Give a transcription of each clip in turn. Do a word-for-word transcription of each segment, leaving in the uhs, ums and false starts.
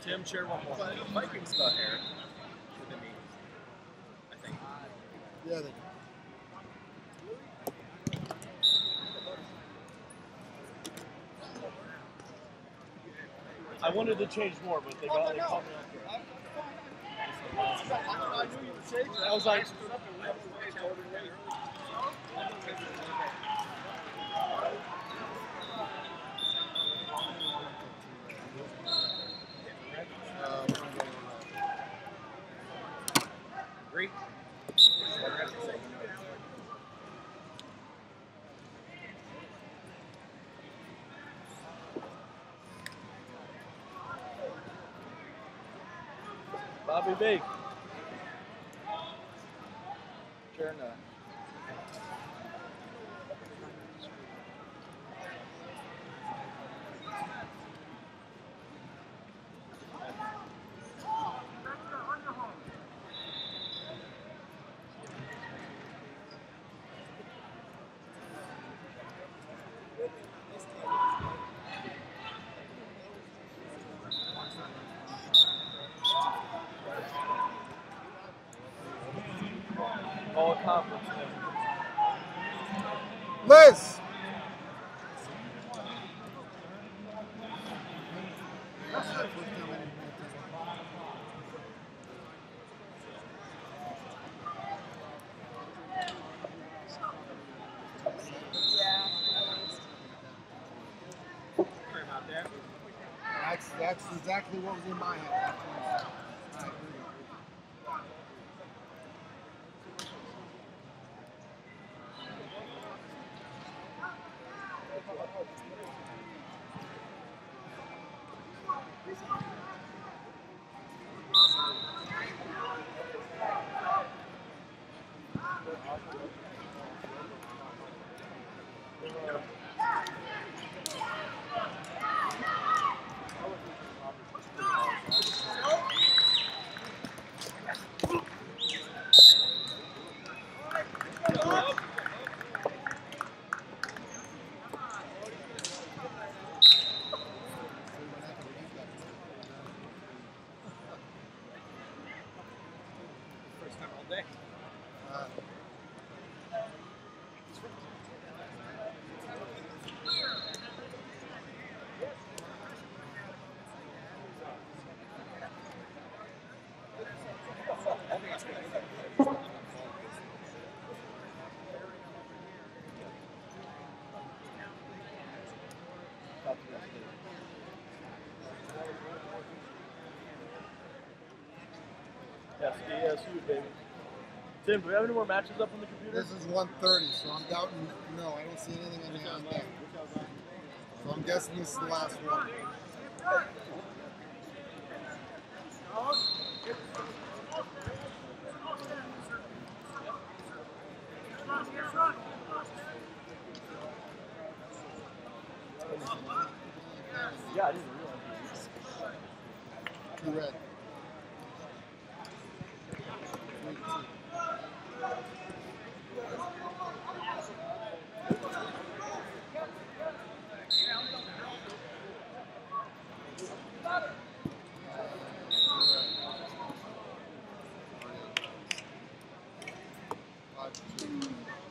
Tim, share one more. But Vikings got Aaron with the knee, I think. Yeah, they I wanted to change more, but they got they called me out for it. I was like, Great. Bobby B. Sharing a All conference. Liz! That's, that's exactly what was in my head. I agree. first time all day. Uh, Yes, D S U, baby. Tim, do we have any more matches up on the computer? This is one thirty, so I'm doubting. No, I don't see anything on the on deck. So I'm guessing this is the last one. Yeah, I didn't realize. Two red. Three, two. Five, two.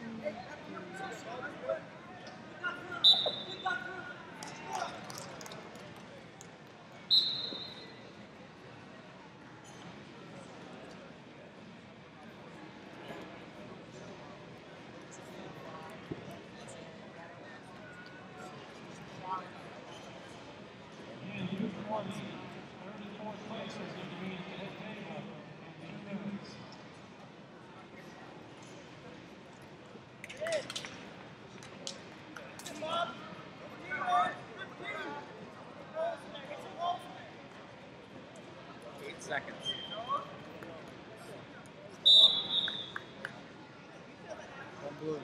Eight seconds. One blue.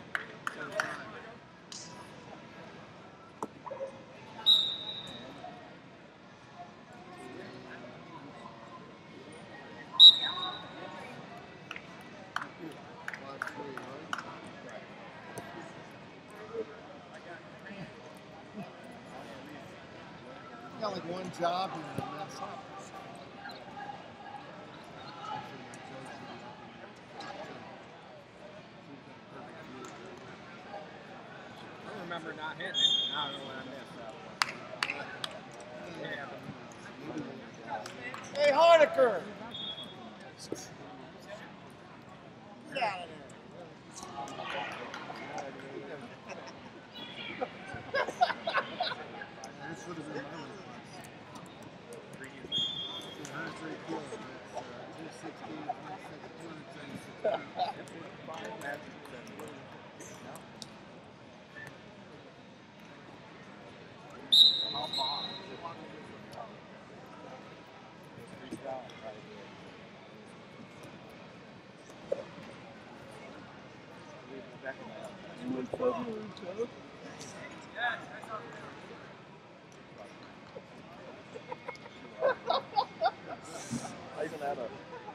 Five, three, right? Got like one job and you mess up. remember not hitting it. I don't know when I missed that one. Yeah. Hey, Harnicker! Get out of there. This would have been my last one hundred thirty kilos. two sixty, two seventy-six. How you gonna have a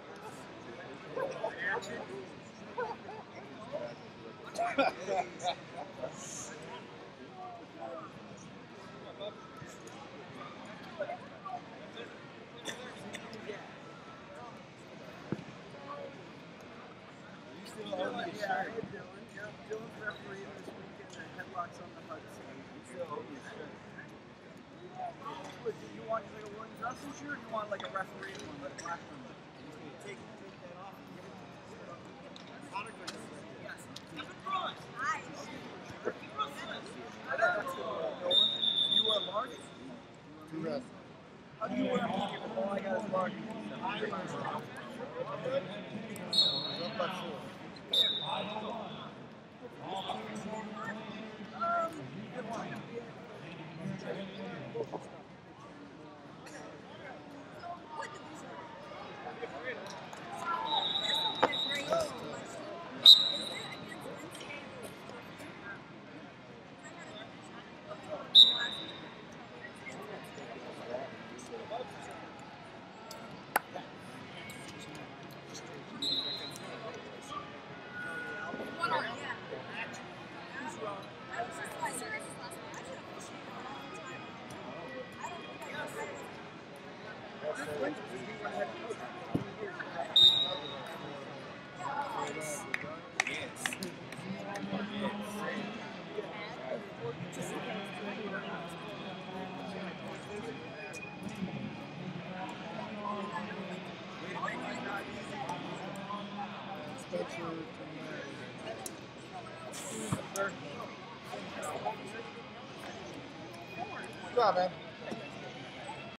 Do you want like a Williams Russell shirt, or do you want like a referee one, like a black one? Take, take that off. You wear large? Two reps. How do you wear them? All I got is large. Up by four. Spencer, good job, man.